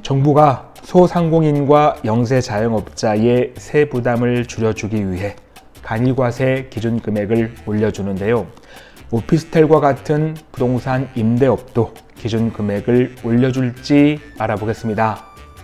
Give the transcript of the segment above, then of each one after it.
정부가 소상공인과 영세 자영업자의 세부담을 줄여주기 위해 간이과세 기준 금액을 올려주는데요. 오피스텔과 같은 부동산 임대업도 기준 금액을 올려줄지 알아보겠습니다.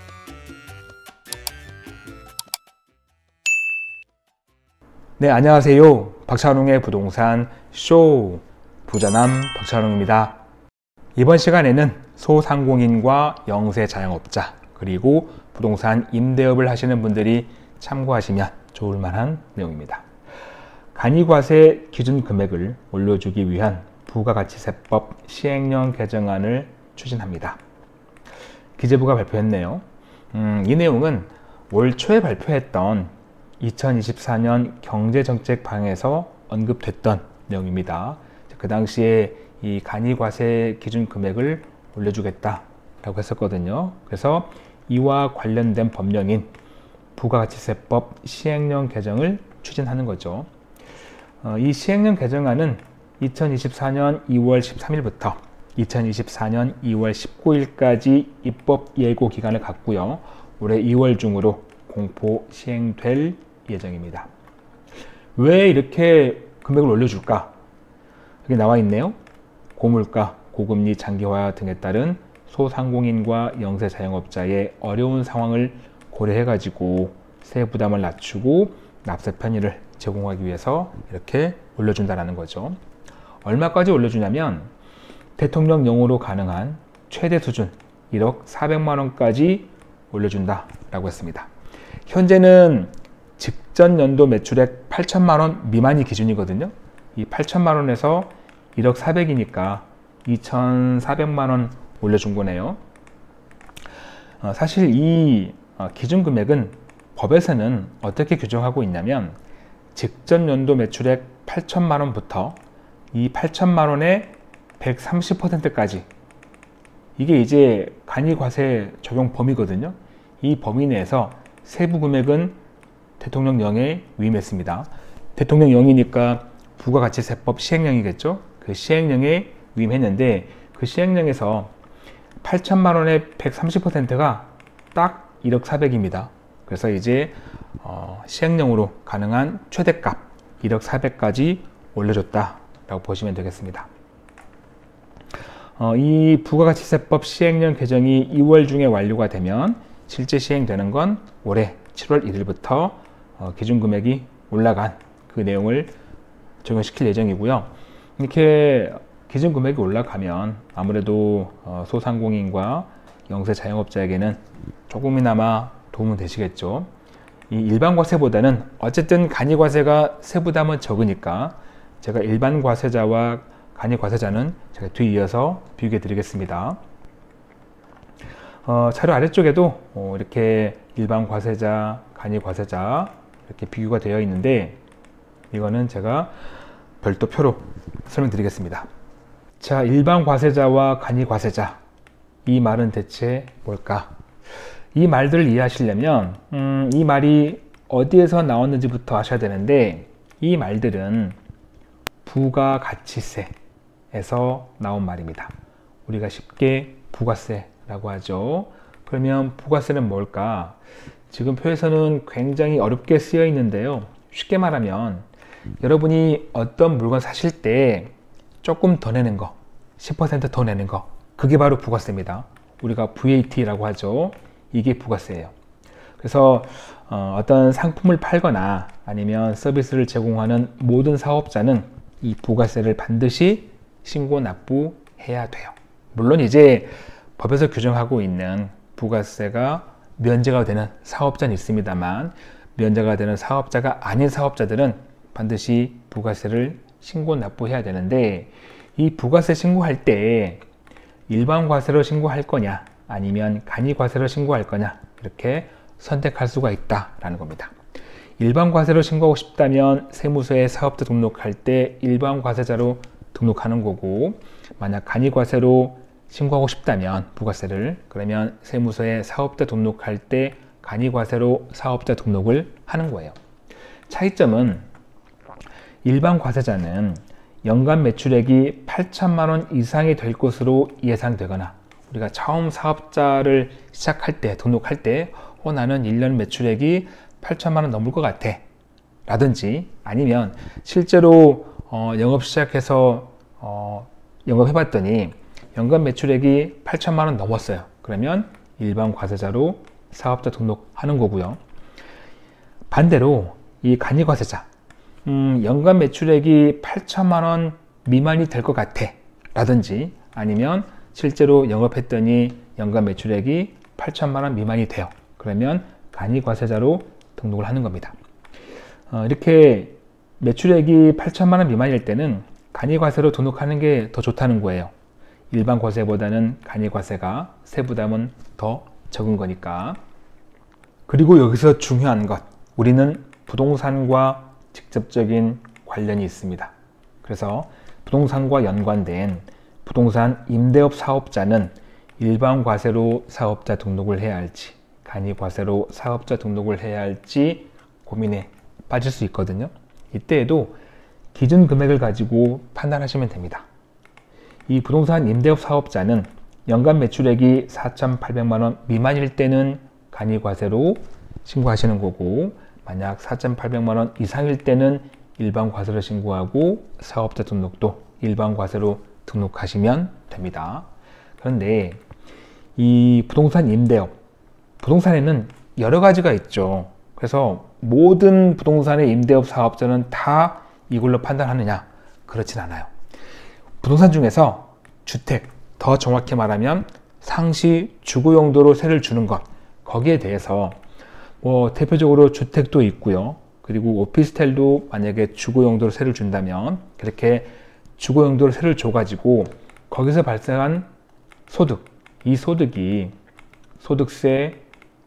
네, 안녕하세요. 박찬웅의 부동산 쇼 부자남 박찬웅입니다. 이번 시간에는 소상공인과 영세 자영업자 그리고 부동산 임대업을 하시는 분들이 참고하시면 좋을 만한 내용입니다. 간이과세 기준 금액을 올려주기 위한 부가가치세법 시행령 개정안을 추진합니다. 기재부가 발표했네요. 이 내용은 올 초에 발표했던 2024년 경제정책 방에서 언급됐던 내용입니다. 그 당시에 이 간이과세 기준 금액을 올려주겠다라고 했었거든요. 그래서 이와 관련된 법령인 부가가치세법 시행령 개정을 추진하는 거죠. 이 시행령 개정안은 2024년 2월 13일부터 2024년 2월 19일까지 입법 예고 기간을 갖고요. 올해 2월 중으로 공포 시행될 예정입니다. 왜 이렇게 금액을 올려줄까? 여기 나와 있네요. 고물가, 고금리 장기화 등에 따른 소상공인과 영세 자영업자의 어려운 상황을 고려해 가지고 세부담을 낮추고 납세 편의를 제공하기 위해서 이렇게 올려준다는 거죠. 얼마까지 올려주냐면 대통령령으로 가능한 최대 수준 1억 400만 원까지 올려준다라고 했습니다. 현재는 직전 연도 매출액 8천만 원 미만이 기준이거든요. 이 8천만 원에서 1억 400이니까 2,400만 원 올려준 거네요. 사실 이 기준 금액은 법에서는 어떻게 규정하고 있냐면 직전 연도 매출액 8천만 원부터 이 8천만 원의 130%까지 이게 이제 간이과세 적용 범위거든요. 이 범위 내에서 세부 금액은 대통령령에 위임했습니다. 대통령령이니까 부가가치세법 시행령이겠죠. 그 시행령에 위임했는데 그 시행령에서 8천만 원의 130%가 딱 1억 400입니다. 그래서 이제 시행령으로 가능한 최대값 1억 400까지 올려줬다라고 보시면 되겠습니다. 이 부가가치세법 시행령 개정이 2월 중에 완료가 되면 실제 시행되는 건 올해 7월 1일부터 기준금액이 올라간 그 내용을 적용시킬 예정이고요. 이렇게 기준금액이 올라가면 아무래도 소상공인과 영세 자영업자에게는 조금이나마 도움은 되시겠죠. 이 일반과세보다는 어쨌든 간이과세가 세부담은 적으니까 제가 일반과세자와 간이과세자는 제가 뒤이어서 비교해 드리겠습니다. 자료 아래쪽에도 이렇게 일반과세자, 간이과세자 이렇게 비교가 되어 있는데 이거는 제가 별도 표로 설명드리겠습니다. 자, 일반과세자와 간이과세자 이 말은 대체 뭘까? 이 말들을 이해하시려면 이 말이 어디에서 나왔는지부터 아셔야 되는데 이 말들은 부가가치세에서 나온 말입니다. 우리가 쉽게 부가세라고 하죠. 그러면 부가세는 뭘까? 지금 표에서는 굉장히 어렵게 쓰여 있는데요. 쉽게 말하면 여러분이 어떤 물건 사실 때 조금 더 내는 거, 10% 더 내는 거, 그게 바로 부가세입니다. 우리가 VAT라고 하죠. 이게 부가세예요. 그래서 어떤 상품을 팔거나 아니면 서비스를 제공하는 모든 사업자는 이 부가세를 반드시 신고 납부해야 돼요. 물론 이제 법에서 규정하고 있는 부가세가 면제가 되는 사업자는 있습니다만 면제가 되는 사업자가 아닌 사업자들은 반드시 부가세를 신고 납부해야 되는데 이 부가세 신고할 때 일반과세로 신고할 거냐 아니면 간이과세로 신고할 거냐 이렇게 선택할 수가 있다라는 겁니다. 일반과세로 신고하고 싶다면 세무서에 사업자 등록할 때 일반과세자로 등록하는 거고 만약 간이과세로 신고하고 싶다면 부가세를 그러면 세무서에 사업자 등록할 때 간이과세로 사업자 등록을 하는 거예요. 차이점은 일반 과세자는 연간 매출액이 8천만 원 이상이 될 것으로 예상되거나 우리가 처음 사업자를 시작할 때, 등록할 때 나는 1년 매출액이 8천만 원 넘을 것 같아 라든지, 아니면 실제로 영업 시작해서 영업해 봤더니 연간 매출액이 8천만 원 넘었어요. 그러면 일반 과세자로 사업자 등록하는 거고요. 반대로 이 간이 과세자, 연간 매출액이 8천만 원 미만이 될 것 같아 라든지, 아니면 실제로 영업했더니 연간 매출액이 8천만 원 미만이 돼요. 그러면 간이 과세자로 등록을 하는 겁니다. 이렇게 매출액이 8천만 원 미만일 때는 간이 과세로 등록하는 게 더 좋다는 거예요. 일반 과세보다는 간이 과세가 세부담은 더 적은 거니까. 그리고 여기서 중요한 것, 우리는 부동산과 직접적인 관련이 있습니다. 그래서 부동산과 연관된 부동산 임대업 사업자는 일반 과세로 사업자 등록을 해야 할지, 간이 과세로 사업자 등록을 해야 할지 고민에 빠질 수 있거든요. 이때에도 기준 금액을 가지고 판단하시면 됩니다. 이 부동산 임대업 사업자는 연간 매출액이 4,800만 원 미만일 때는 간이 과세로 신고하시는 거고, 만약 4,800만 원 이상일 때는 일반 과세로 신고하고 사업자 등록도 일반 과세로 등록하시면 됩니다. 그런데 이 부동산 임대업, 부동산에는 여러 가지가 있죠. 그래서 모든 부동산의 임대업 사업자는 다 이걸로 판단하느냐? 그렇진 않아요. 부동산 중에서 주택, 더 정확히 말하면 상시 주거 용도로 세를 주는 것, 거기에 대해서 대표적으로 주택도 있고요. 그리고 오피스텔도 만약에 주거 용도로 세를 준다면 그렇게 주거 용도로 세를 줘가지고 거기서 발생한 소득, 이 소득이 소득세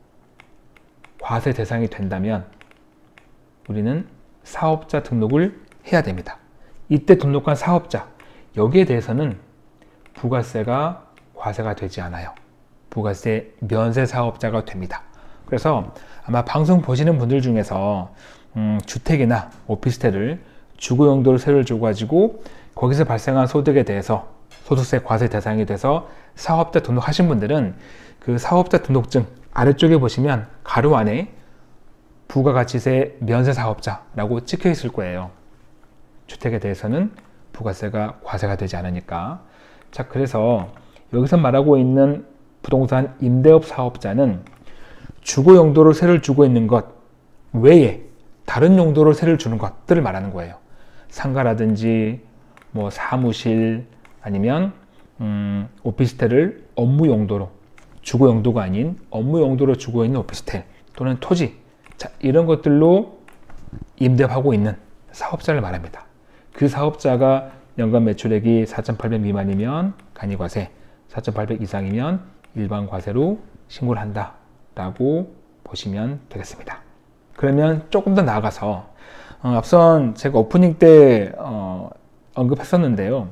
과세 대상이 된다면 우리는 사업자 등록을 해야 됩니다. 이때 등록한 사업자, 여기에 대해서는 부가세가 과세가 되지 않아요. 부가세 면세 사업자가 됩니다. 그래서 아마 방송 보시는 분들 중에서 주택이나 오피스텔을 주거 용도로 세를 줘가지고 거기서 발생한 소득에 대해서 소득세 과세 대상이 돼서 사업자 등록하신 분들은 그 사업자 등록증 아래쪽에 보시면 가로 안에 부가가치세 면세 사업자라고 찍혀 있을 거예요. 주택에 대해서는 부가세가 과세가 되지 않으니까. 자, 그래서 여기서 말하고 있는 부동산 임대업 사업자는 주거 용도로 세를 주고 있는 것 외에 다른 용도로 세를 주는 것들을 말하는 거예요. 상가라든지 사무실, 아니면 오피스텔을 업무 용도로, 주거 용도가 아닌 업무 용도로 주고 있는 오피스텔 또는 토지, 자, 이런 것들로 임대하고 있는 사업자를 말합니다. 그 사업자가 연간 매출액이 4,800 미만이면 간이과세, 4,800 이상이면 일반 과세로 신고를 한다 라고 보시면 되겠습니다. 그러면 조금 더 나아가서 앞선 제가 오프닝 때 언급했었는데요.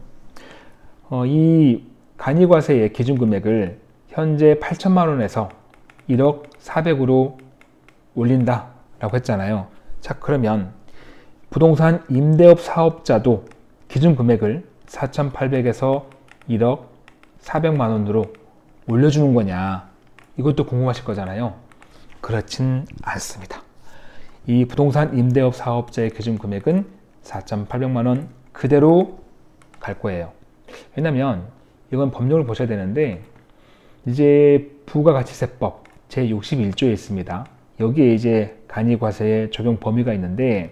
이 간이과세의 기준금액을 현재 8천만 원에서 1억 4백으로 올린다 라고 했잖아요. 자, 그러면 부동산 임대업 사업자도 기준금액을 4,800에서 1억 4백만 원으로 올려주는 거냐, 이것도 궁금하실 거잖아요. 그렇진 않습니다. 이 부동산 임대업 사업자의 기준금액은 4,800만 원 그대로 갈 거예요. 왜냐면 이건 법령을 보셔야 되는데, 이제 부가가치세법 제61조에 있습니다. 여기에 이제 간이과세의 적용 범위가 있는데,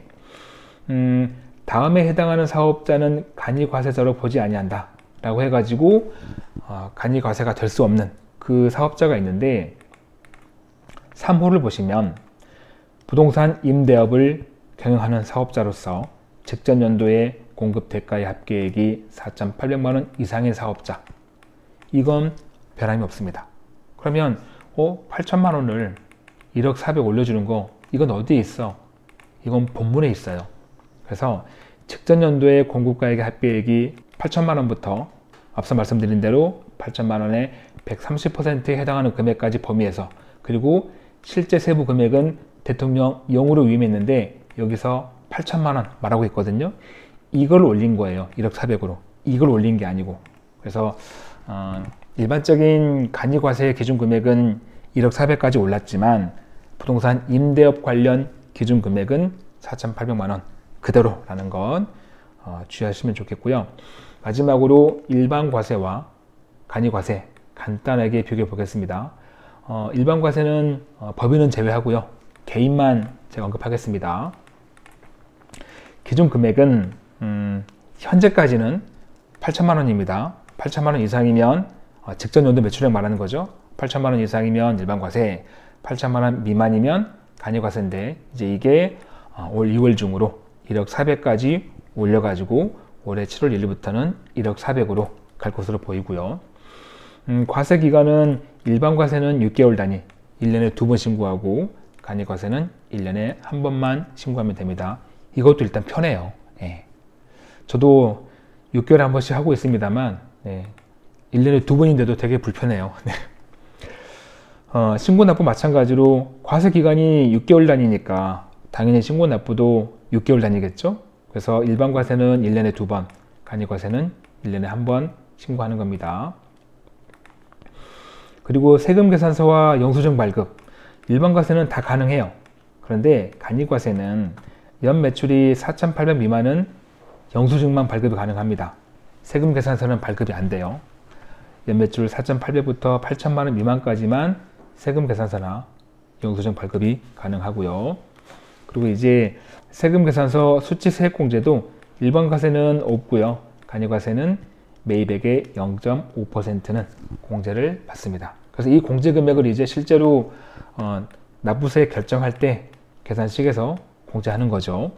다음에 해당하는 사업자는 간이과세자로 보지 아니한다 라고 해가지고 간이과세가 될 수 없는 그 사업자가 있는데, 3호를 보시면 부동산 임대업을 경영하는 사업자로서 직전 연도에 공급 대가의 합계액이 4,800만 원 이상의 사업자, 이건 변함이 없습니다. 그러면 8천만 원을 1억 4백 올려주는 거, 이건 어디에 있어? 이건 본문에 있어요. 그래서 직전 연도의 공급가액의 합계액이 8천만 원부터 앞서 말씀드린 대로 8천만 원의 130%에 해당하는 금액까지 범위해서, 그리고 실제 세부 금액은 대통령령으로 위임했는데 여기서 8천만 원 말하고 있거든요. 이걸 올린 거예요. 1억 4백으로. 이걸 올린 게 아니고. 그래서 일반적인 간이과세 기준 금액은 1억 400까지 올랐지만 부동산 임대업 관련 기준 금액은 4,800만 원 그대로라는 것 주의하시면 좋겠고요. 마지막으로 일반 과세와 간이과세 간단하게 비교해 보겠습니다. 일반 과세는 법인은 제외하고요. 개인만 제가 언급하겠습니다. 기준 금액은 현재까지는 8천만 원입니다. 8천만 원 이상이면 직전 연도 매출액 말하는 거죠. 8천만 원 이상이면 일반 과세, 8천만 원 미만이면 간이 과세인데 이제 이게 올 2월 중으로 1억 400까지 올려가지고 올해 7월 1일부터는 1억 400으로 갈 것으로 보이고요. 과세 기간은 일반 과세는 6개월 단위, 1년에 2번 신고하고 간이 과세는 1년에 한 번만 신고하면 됩니다. 이것도 일단 편해요. 예. 저도 6개월에 한 번씩 하고 있습니다만 1년에 2번인데도 되게 불편해요. 네. 신고 납부 마찬가지로 과세 기간이 6개월 단위니까 당연히 신고 납부도 6개월 단위겠죠. 그래서 일반 과세는 1년에 2번, 간이 과세는 1년에 한 번 신고하는 겁니다. 그리고 세금 계산서와 영수증 발급, 일반 과세는 다 가능해요. 그런데 간이 과세는 연 매출이 4,800 미만은 영수증만 발급이 가능합니다. 세금 계산서는 발급이 안 돼요. 연매출 4,800부터 8천만 원 미만까지만 세금 계산서나 영수증 발급이 가능하고요. 그리고 이제 세금 계산서 수치 세액공제도 일반 과세는 없고요. 간이 과세는 매입액의 0.5%는 공제를 받습니다. 그래서 이 공제 금액을 이제 실제로 납부세 결정할 때 계산식에서 공제하는 거죠.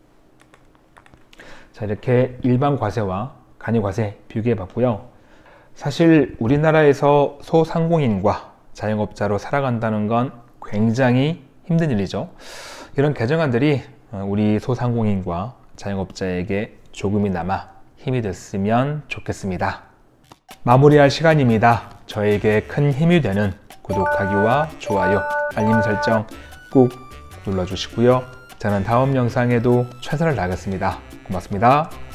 자, 이렇게 일반 과세와 간이 과세 비교해 봤고요. 사실 우리나라에서 소상공인과 자영업자로 살아간다는 건 굉장히 힘든 일이죠. 이런 개정안들이 우리 소상공인과 자영업자에게 조금이나마 힘이 됐으면 좋겠습니다. 마무리할 시간입니다. 저에게 큰 힘이 되는 구독하기와 좋아요, 알림 설정 꾹 눌러주시고요. 저는 다음 영상에도 최선을 다하겠습니다. 고맙습니다.